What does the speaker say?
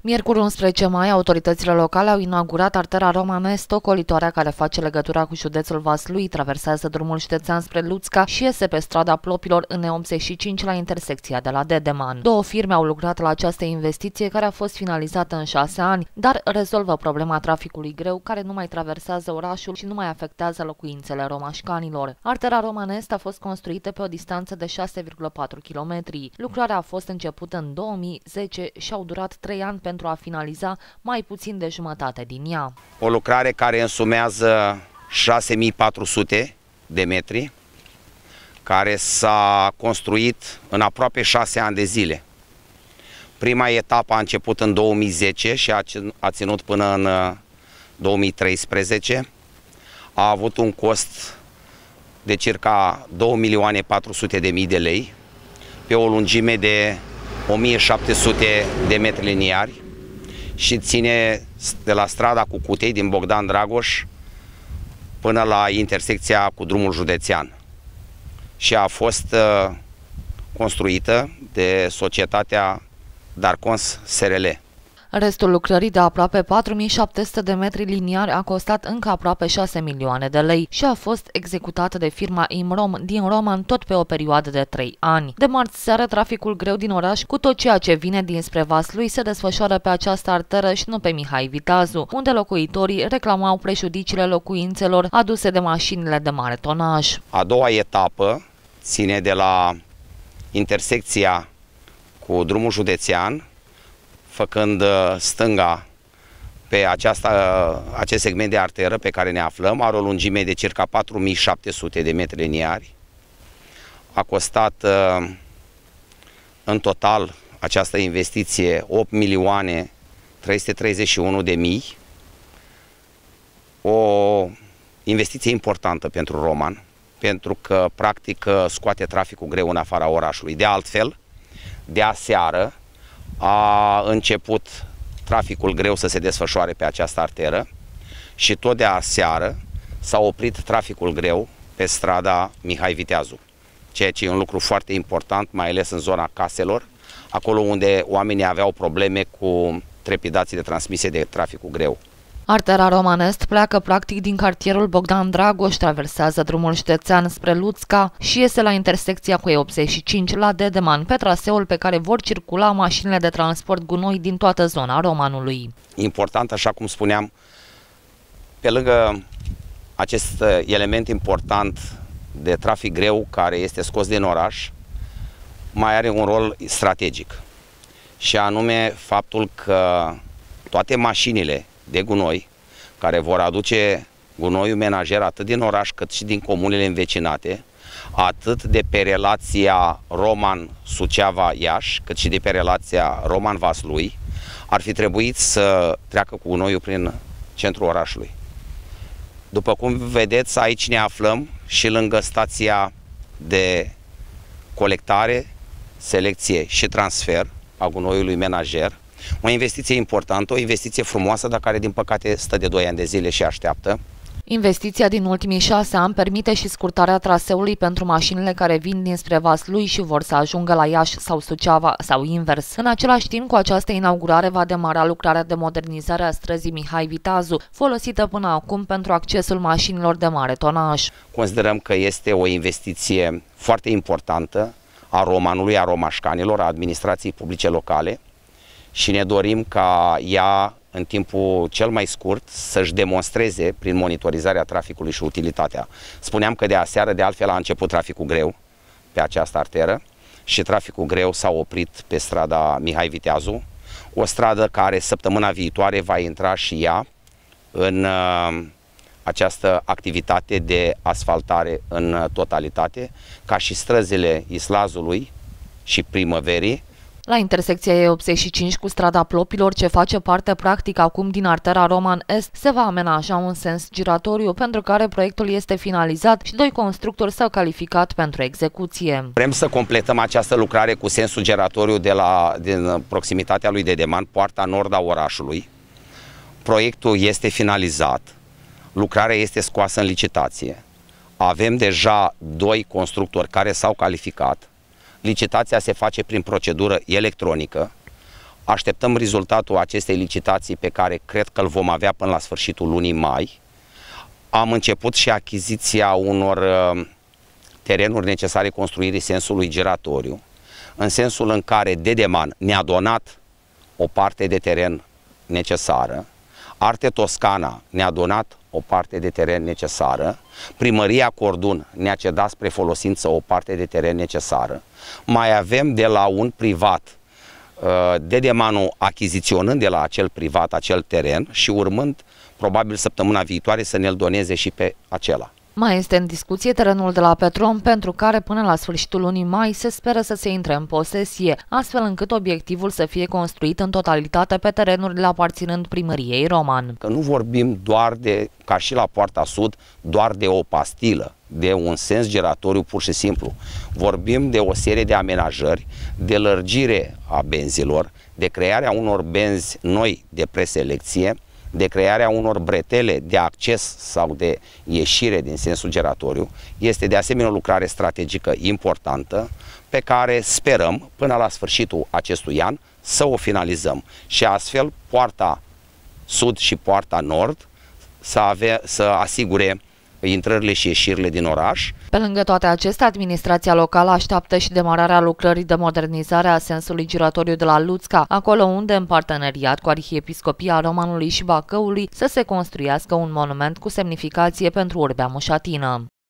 Miercuri 11 mai, autoritățile locale au inaugurat Artera romanescă, ocolitoarea care face legătura cu județul Vaslui, traversează drumul județean spre Luțca și iese pe strada Plopilor în E85 la intersecția de la Dedeman. Două firme au lucrat la această investiție care a fost finalizată în 6 ani, dar rezolvă problema traficului greu care nu mai traversează orașul și nu mai afectează locuințele romașcanilor. Artera romanescă a fost construită pe o distanță de 6,4 km. Lucrarea a fost începută în 2010 și au durat 3 ani pentru a finaliza mai puțin de jumătate din ea. O lucrare care însumează 6400 de metri, care s-a construit în aproape 6 ani de zile. Prima etapă a început în 2010 și a ținut până în 2013. A avut un cost de circa 2.400.000 de lei, pe o lungime de 1700 de metri liniari și ține de la strada Cucutei din Bogdan Dragoș până la intersecția cu drumul județean și a fost construită de societatea Darcons SRL. Restul lucrării de aproape 4700 de metri liniari a costat încă aproape 6 milioane de lei și a fost executată de firma Imrom din Roman tot pe o perioadă de 3 ani. De marți seară, traficul greu din oraș, cu tot ceea ce vine dinspre Vaslui, se desfășoară pe această arteră și nu pe Mihai Viteazu, unde locuitorii reclamau prejudiciile locuințelor aduse de mașinile de mare tonaj. A doua etapă ține de la intersecția cu drumul județean, făcând stânga pe acest segment de arteră pe care ne aflăm. Are o lungime de circa 4700 de metri liniari. A costat în total această investiție 8.331.000. O investiție importantă pentru Roman, pentru că practic scoate traficul greu în afara orașului. De altfel, de aseară a început traficul greu să se desfășoare pe această arteră și tot de aseară s-a oprit traficul greu pe strada Mihai Viteazu, ceea ce e un lucru foarte important, mai ales în zona caselor, acolo unde oamenii aveau probleme cu trepidațiile transmise de traficul greu. Artera romanescă pleacă practic din cartierul Bogdan Dragoș, traversează drumul județean spre Luțca și iese la intersecția cu E85 la Dedeman, pe traseul pe care vor circula mașinile de transport gunoi din toată zona Romanului. Important, așa cum spuneam, pe lângă acest element important de trafic greu care este scos din oraș, mai are un rol strategic, și anume faptul că toate mașinile de gunoi care vor aduce gunoiul menajer atât din oraș cât și din comunele învecinate, atât de pe relația Roman-Suceava-Iași, cât și de pe relația Roman-Vaslui, ar fi trebuit să treacă cu gunoiul prin centrul orașului. După cum vedeți, aici ne aflăm și lângă stația de colectare, selecție și transfer a gunoiului menajer. O investiție importantă, o investiție frumoasă, dar care din păcate stă de 2 ani de zile și așteaptă. Investiția din ultimii 6 ani permite și scurtarea traseului pentru mașinile care vin dinspre Vaslui și vor să ajungă la Iași sau Suceava sau invers. În același timp, cu această inaugurare va demara lucrarea de modernizare a străzii Mihai Viteazu, folosită până acum pentru accesul mașinilor de mare tonaj. Considerăm că este o investiție foarte importantă a Romanului, a romașcanilor, a administrației publice locale, și ne dorim ca ea, în timpul cel mai scurt, să-și demonstreze prin monitorizarea traficului și utilitatea. Spuneam că de aseară, de altfel, a început traficul greu pe această arteră și traficul greu s-a oprit pe strada Mihai Viteazu, o stradă care săptămâna viitoare va intra și ea în această activitate de asfaltare în totalitate, ca și străzile Islazului și Primăverii. La intersecția E85 cu strada Plopilor, ce face parte practic acum din Artera Roman Est, se va amenaja un sens giratoriu pentru care proiectul este finalizat și 2 constructori s-au calificat pentru execuție. Vrem să completăm această lucrare cu sensul giratoriu din proximitatea lui Dedeman, poarta nord a orașului. Proiectul este finalizat, lucrarea este scoasă în licitație. Avem deja 2 constructori care s-au calificat. Licitația se face prin procedură electronică. Așteptăm rezultatul acestei licitații pe care cred că îl vom avea până la sfârșitul lunii mai. Am început și achiziția unor terenuri necesare construirii sensului giratoriu, în sensul în care Dedeman ne-a donat o parte de teren necesară, Arte Toscana ne-a donat o parte de teren necesară, Primăria Cordun ne-a cedat spre folosință o parte de teren necesară, mai avem de la un privat, Dedemanul achiziționând de la acel privat acel teren și urmând probabil săptămâna viitoare să ne-l doneze și pe acela. Mai este în discuție terenul de la Petrom, pentru care până la sfârșitul lunii mai se speră să se intre în posesie, astfel încât obiectivul să fie construit în totalitate pe terenurile aparținând primăriei Roman. Că nu vorbim doar de, ca și la Poarta Sud, doar de o pastilă, de un sens giratoriu pur și simplu. Vorbim de o serie de amenajări, de lărgire a benzilor, de crearea unor benzi noi de preselecție, de crearea unor bretele de acces sau de ieșire din sensul giratoriu. Este de asemenea o lucrare strategică importantă pe care sperăm până la sfârșitul acestui an să o finalizăm și astfel Poarta Sud și Poarta Nord să asigure intrările și ieșirile din oraș. Pe lângă toate acestea, administrația locală așteaptă și demararea lucrării de modernizare a sensului giratoriu de la Luțca, acolo unde, în parteneriat cu Arhiepiscopia Romanului și Bacăului, să se construiască un monument cu semnificație pentru urbea mușatină.